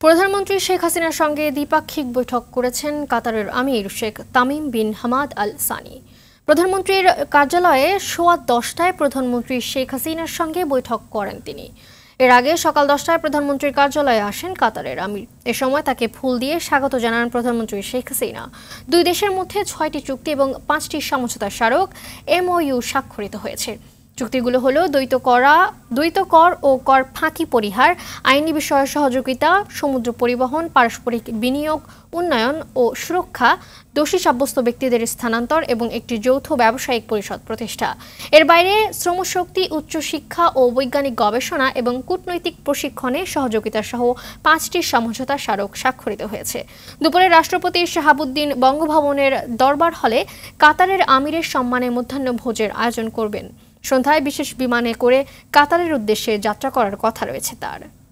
প্রধানমন্ত্রী শেখ হাসিনার সঙ্গে দ্বিপাক্ষিক বৈঠক করেছেন কাতারের আমির Sheikh Tamim bin Hamad Al Thani. প্রধানমন্ত্রীর কার্যালয়ে সোয়া 10টায় প্রধানমন্ত্রী শেখ হাসিনার সঙ্গে বৈঠক করেন তিনি। এর আগে সকাল 10টায় প্রধানমন্ত্রীর কার্যালয়ে আসেন কাতারের আমির। এ সময় তাকে ফুল দিয়ে স্বাগত জানান প্রধানমন্ত্রী শেখ হাসিনা। দুই দেশের মধ্যে 6টি চুক্তি এবং 5টি সমঝোতা স্মারক এমওইউ স্বাক্ষরিত হয়েছে। চুক্তিগুলো হলো দ্বৈত কর ও কর ফাঁকি পরিহার, আইনি বিষয়ে সহযোগিতা, সমুদ্র পরিবহন, পারস্পরিক বিনিয়োগ, উন্নয়ন ও সুরক্ষা, দোষী সাব্যস্ত ব্যক্তিদের স্থানান্তর এবং একটি যৌথ ব্যবসায়িক পরিষদ প্রতিষ্ঠা। এর বাইরে শ্রমশক্তি, উচ্চশিক্ষা ও বৈজ্ঞানিক গবেষণা এবং কূটনৈতিক প্রশিক্ষণে সহযোগিতা সহ 5টি সমঝোতা স্মারক স্বাক্ষরিত হয়েছে। দুপুরে রাষ্ট্রপতি শাহাবুদ্দিন বঙ্গভবনের দরবার হলে কাতারের আমিরের সম্মানে মধ্যাহ্ন ভোজের আয়োজন করবেন। সন্ধ্যায় বিশেষ বিমানে করে কাতারের উদ্দেশ্যে যাত্রা করার কথা রয়েছে তার।